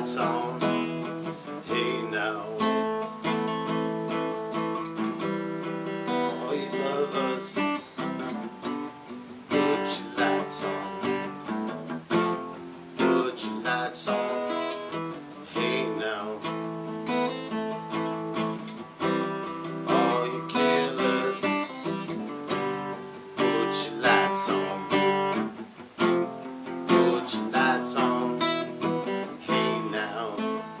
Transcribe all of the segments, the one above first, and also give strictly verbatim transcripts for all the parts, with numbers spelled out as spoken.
lights on. Hey now, all you lovers, put your lights on. Put your lights on. Hey now, all you killers, put your lights on. Put your lights on. Hey now,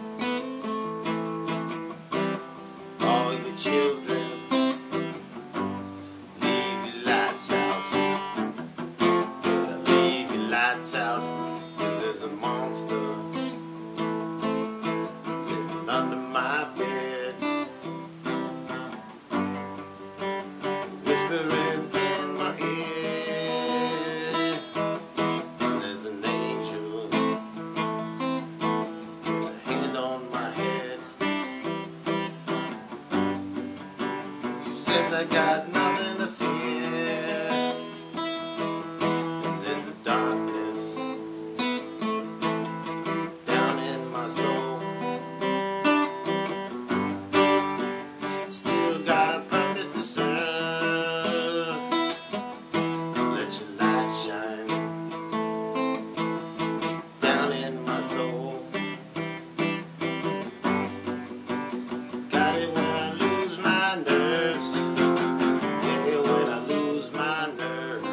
all you children, leave your lights out. Leave your lights out. There's a monster living under my bed, whispering in my ear. There's an angel with a hand on my head. She says I got nothing to fear. There's a darkness down in my soul. Still got a purpose to serve. Let your light shine down in my soul. Got it when I lose my nerves. Yeah, when I lose my nerves.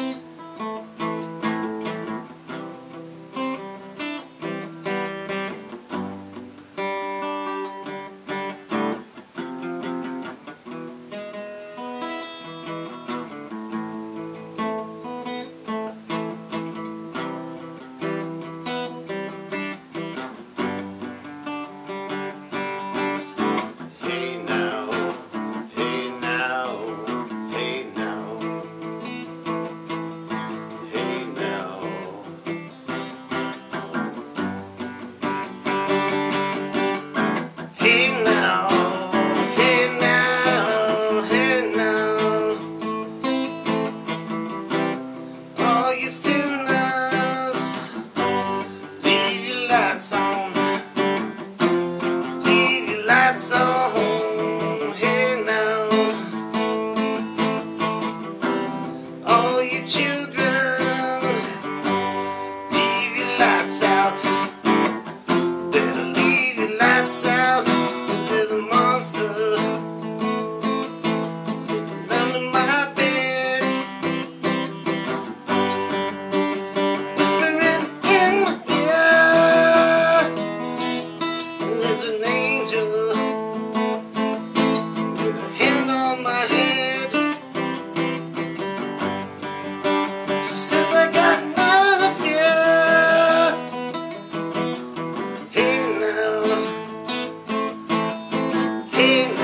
Hey now, hey now, hey now, hey now. Hey now, hey now, hey now. All you sinners, leave your lights on. Leave your lights on. Hey now, all you children, leave your lights out. Better leave your lights out. 'Cause there's a monster living under my bed, whispering in my ear. And there's an angel with a hand on my head. She says I got nothing to fear. Hey now, hey now.